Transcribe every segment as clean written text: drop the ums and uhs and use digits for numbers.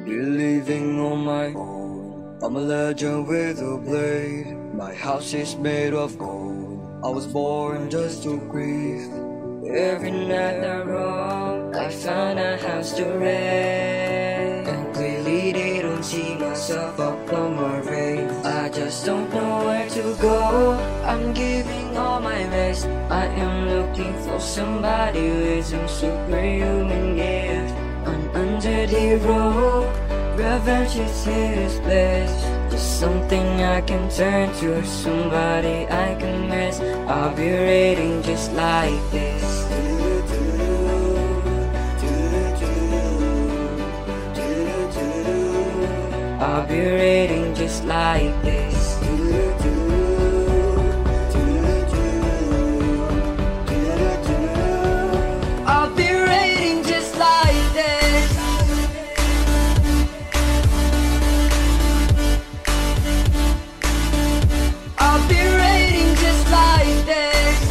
be living on my own. I'm a legend with a blade. My house is made of gold. I was born just to grieve. Every night I roam, I find a house to rest. And clearly they don't see myself up on my race. I just don't know where to go. I'm giving all my best. I am looking for somebody with some superhuman gift. And under the road, revenge is his best. Just something I can turn to, somebody I can miss. I'll be rating just like this. I'll be rating just like this. I'll be rating just like this. I'll be rating just like this.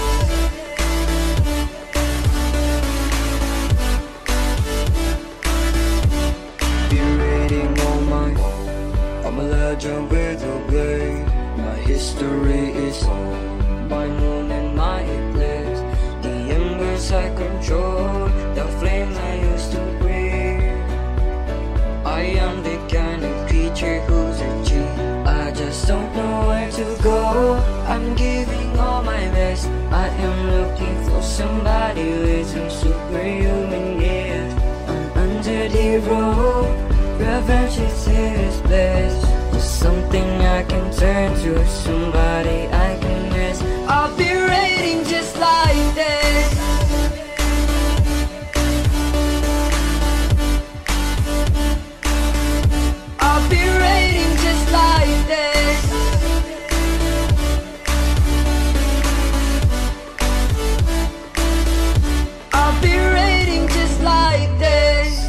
Be rating on my own. I'm a legend with a blade. My history is old. My moon and my eclipse. The embers I control. The flames I used to breathe. I am the kind of creature who's a G. I just don't know where to go. I'm giving all my best. I am looking for somebody with some superhuman gift. And under the road, revenge is his best. Just something I can turn to, somebody I can miss. I'll be rating just like this. I'll be rating just like this. I'll be rating just like this.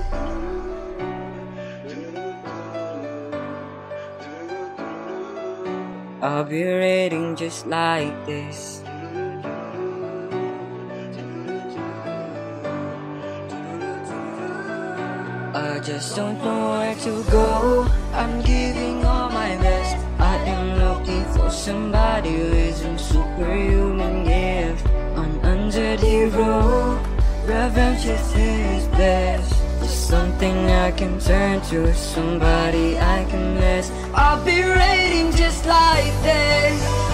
I'll be rating just like this. I just don't know where to go. I'm giving all my best. I am looking for somebody with some superhuman gift. And under the road, revenge is his best. Just something I can turn to, somebody I can miss. I'll be rating just like this.